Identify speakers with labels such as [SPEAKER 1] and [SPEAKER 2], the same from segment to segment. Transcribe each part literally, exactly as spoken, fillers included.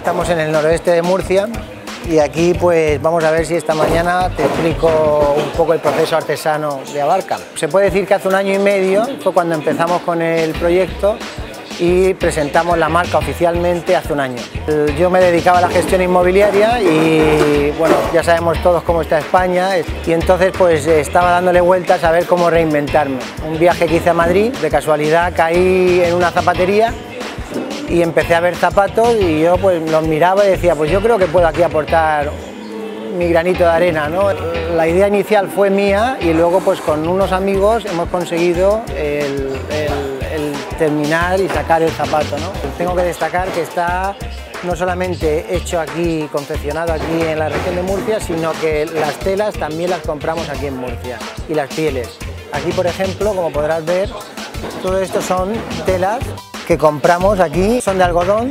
[SPEAKER 1] Estamos en el noroeste de Murcia y aquí pues vamos a ver si esta mañana te explico un poco el proceso artesano de Abarca. Se puede decir que hace un año y medio fue cuando empezamos con el proyecto y presentamos la marca oficialmente hace un año. Yo me dedicaba a la gestión inmobiliaria y bueno, ya sabemos todos cómo está España y entonces pues estaba dándole vueltas a ver cómo reinventarme. Un viaje que hice a Madrid, de casualidad caí en una zapatería y empecé a ver zapatos y yo pues los miraba y decía, pues yo creo que puedo aquí aportar mi granito de arena, ¿no? La idea inicial fue mía y luego pues con unos amigos hemos conseguido el, el, el terminar y sacar el zapato, ¿no? Tengo que destacar que está no solamente hecho aquí, confeccionado aquí en la región de Murcia, sino que las telas también las compramos aquí en Murcia y las pieles. Aquí, por ejemplo, como podrás ver, todo esto son telas que compramos aquí, son de algodón.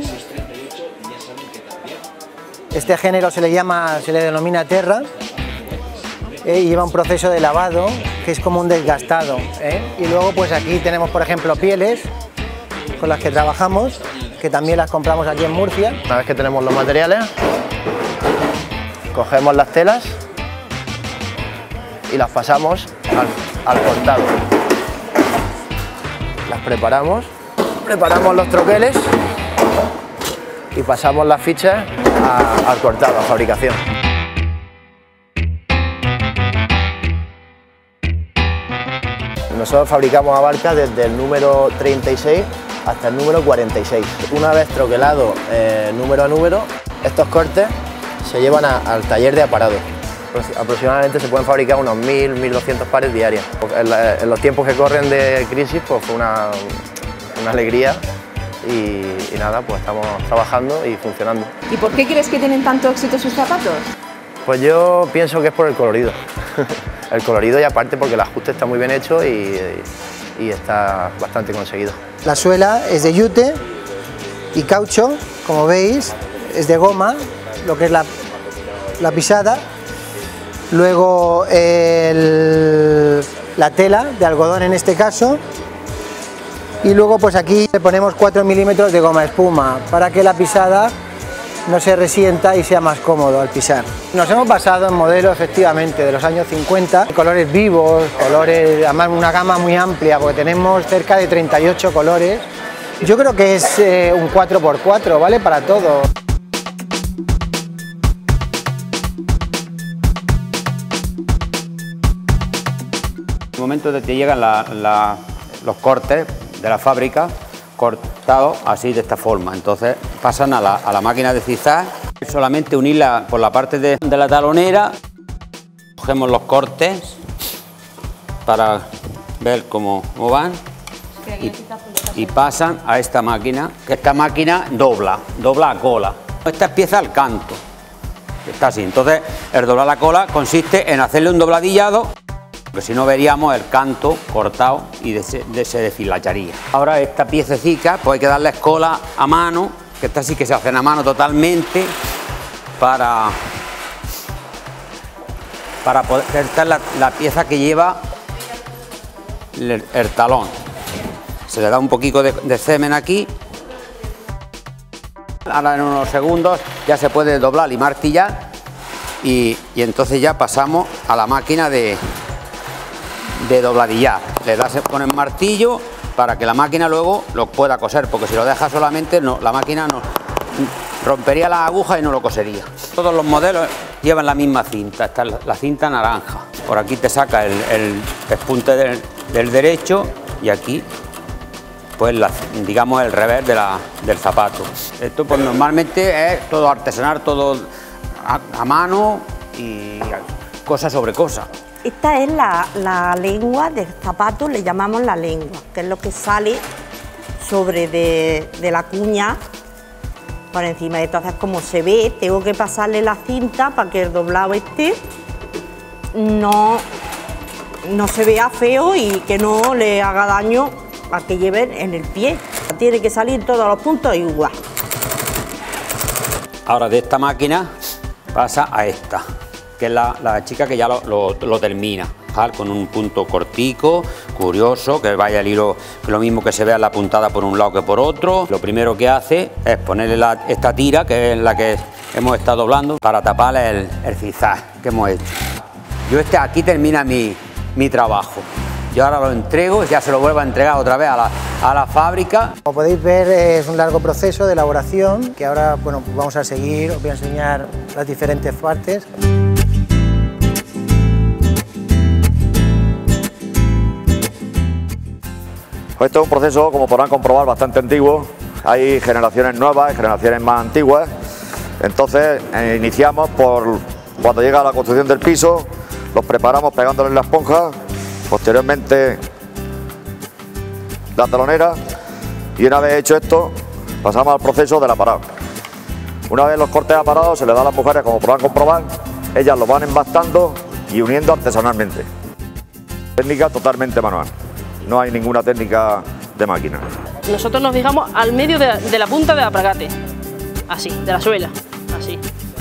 [SPEAKER 1] Este género se le llama, se le denomina terra eh, y lleva un proceso de lavado que es como un desgastado. ¿eh? Y luego pues aquí tenemos por ejemplo pieles con las que trabajamos, que también las compramos aquí en Murcia.
[SPEAKER 2] Una vez que tenemos los materiales, cogemos las telas y las pasamos al, al cortado. Las preparamos, preparamos los troqueles y pasamos las fichas a, al cortado, a fabricación. Nosotros fabricamos Abarca desde el número treinta y seis hasta el número cuarenta y seis. Una vez troquelado eh, número a número, estos cortes se llevan a, al taller de aparado. Aproximadamente se pueden fabricar unos mil, mil doscientos pares diarios. En, la, en los tiempos que corren de crisis pues fue una, una alegría y, y nada, pues estamos trabajando y funcionando.
[SPEAKER 3] ¿Y por qué crees que tienen tanto éxito sus zapatos?
[SPEAKER 2] Pues yo pienso que es por el colorido. El colorido y aparte porque el ajuste está muy bien hecho y, y está bastante conseguido.
[SPEAKER 1] La suela es de yute y caucho, como veis, es de goma, lo que es la, la pisada. Luego el, la tela de algodón en este caso. Y luego pues aquí le ponemos cuatro milímetros de goma espuma para que la pisada no se resienta y sea más cómodo al pisar. Nos hemos basado en modelos efectivamente de los años cincuenta, colores vivos, colores, además una gama muy amplia porque tenemos cerca de treinta y ocho colores. Yo creo que es eh, un cuatro por cuatro, ¿vale? Para todo.
[SPEAKER 4] En el momento de que llegan la, la, los cortes de la fábrica, cortados así de esta forma, entonces pasan a la, a la máquina de zigzag, solamente unirla por la parte de, de la talonera, cogemos los cortes para ver cómo, cómo van y, y pasan a esta máquina, que esta máquina dobla, dobla a cola. Esta es pieza al canto, está así, entonces el doblar la cola consiste en hacerle un dobladillado, porque si no veríamos el canto cortado y de se, de se desfilacharía. Ahora esta piececita pues hay que darle cola a mano, que esta sí que se hacen a mano totalmente para, para poder, esta es la, la pieza que lleva el, el talón. Se le da un poquito de, de semen aquí. Ahora en unos segundos ya se puede doblar y martillar y, y entonces ya pasamos a la máquina de de dobladillar. Le das con el martillo para que la máquina luego lo pueda coser, porque si lo deja solamente no, la máquina no rompería las agujas y no lo cosería. Todos los modelos llevan la misma cinta, esta es la, la cinta naranja. Por aquí te saca el, el despunte del, del derecho y aquí pues la, digamos el revés de la, del zapato. Esto pues normalmente es todo artesanal, todo a, a mano y cosa sobre cosa.
[SPEAKER 5] Esta es la, la lengua del zapato, le llamamos la lengua, que es lo que sale sobre de, de la cuña por encima. Entonces, como se ve, tengo que pasarle la cinta para que el doblado este no, no se vea feo y que no le haga daño a que lleven en el pie. Tiene que salir todos los puntos igual.
[SPEAKER 4] Ahora de esta máquina pasa a esta, que es la, la chica que ya lo, lo, lo termina. con un punto cortico, curioso, que vaya el hilo, lo mismo que se vea la puntada por un lado que por otro. Lo primero que hace es ponerle la, esta tira, que es la que hemos estado doblando, para tapar el, el zigzag que hemos hecho. Yo este, aquí termina mi, mi trabajo. Yo ahora lo entrego, ya se lo vuelvo a entregar otra vez a la, a la fábrica.
[SPEAKER 1] Como podéis ver, es un largo proceso de elaboración que ahora bueno, pues vamos a seguir. Os voy a enseñar las diferentes partes.
[SPEAKER 6] Pues esto es un proceso, como podrán comprobar, bastante antiguo. Hay generaciones nuevas y generaciones más antiguas. Entonces eh, iniciamos por cuando llega la construcción del piso, los preparamos pegándoles la esponja. Posteriormente la telonera, y una vez hecho esto pasamos al proceso del aparado. Una vez los cortes aparados se les da a las mujeres, como podrán comprobar, ellas los van embastando y uniendo artesanalmente. Técnica totalmente manual, no hay ninguna técnica de máquina.
[SPEAKER 7] Nosotros nos fijamos al medio de, de la punta del apagate, así, de la suela, así,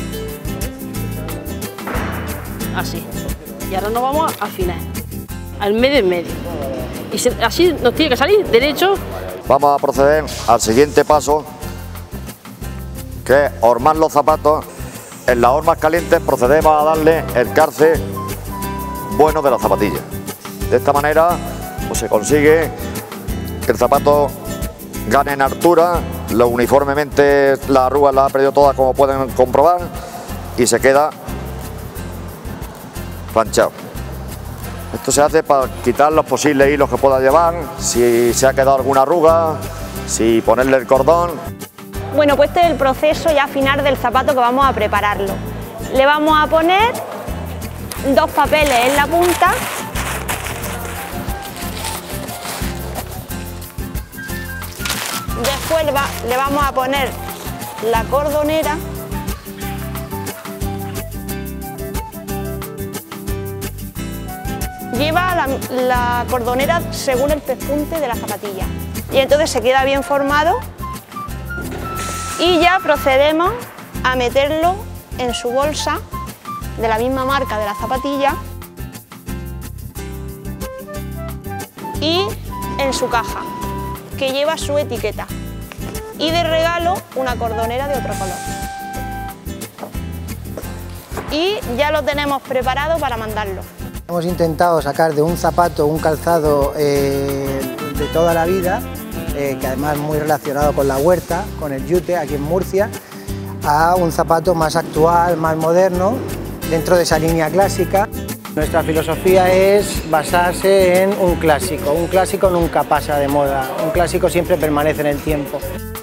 [SPEAKER 7] así, y ahora nos vamos a afinar. Al medio en medio, y se, así nos tiene que salir derecho.
[SPEAKER 6] Vamos a proceder al siguiente paso, que es hormar los zapatos. En las hormas calientes procedemos a darle el calce bueno de la zapatilla. De esta manera pues, se consigue que el zapato gane en altura, lo uniformemente las arrugas las ha perdido todas, como pueden comprobar, y se queda planchado. Esto se hace para quitar los posibles hilos que pueda llevar, si se ha quedado alguna arruga, si ponerle el cordón.
[SPEAKER 8] Bueno, pues este es el proceso ya final del zapato que vamos a prepararlo. Le vamos a poner dos papeles en la punta. Después va, le vamos a poner la cordonera. Lleva la, la cordonera según el pespunte de la zapatilla y entonces se queda bien formado, y ya procedemos a meterlo en su bolsa de la misma marca de la zapatilla y en su caja, que lleva su etiqueta, y de regalo una cordonera de otro color. Y ya lo tenemos preparado para mandarlo.
[SPEAKER 1] Hemos intentado sacar de un zapato un calzado eh, de toda la vida, eh, que además es muy relacionado con la huerta, con el yute aquí en Murcia, a un zapato más actual, más moderno, dentro de esa línea clásica. Nuestra filosofía es basarse en un clásico. Un clásico nunca pasa de moda, un clásico siempre permanece en el tiempo.